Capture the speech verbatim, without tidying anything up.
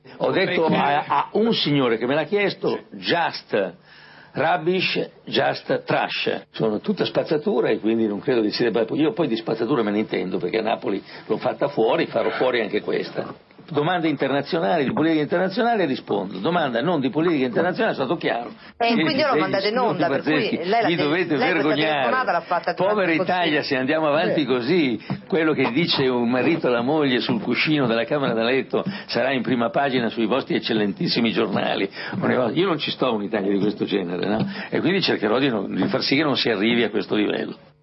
Ho detto a, a un signore che me l'ha chiesto, just rubbish, just trash, sono tutta spazzatura e quindi non credo che si debba. Io poi di spazzatura me ne intendo perché a Napoli l'ho fatta fuori, farò fuori anche questa. Domande internazionali, di politica internazionale rispondo, domanda non di politica internazionale, è stato chiaro. E quindi io l'ho mandata in onda, per cui lei la vi dovete lei vergognare. L'ha fatta Povera Italia, se andiamo avanti così, quello che dice un marito alla moglie sul cuscino della camera da letto sarà in prima pagina sui vostri eccellentissimi giornali. Io non ci sto a un'Italia di questo genere, no? E quindi cercherò di, non, di far sì che non si arrivi a questo livello.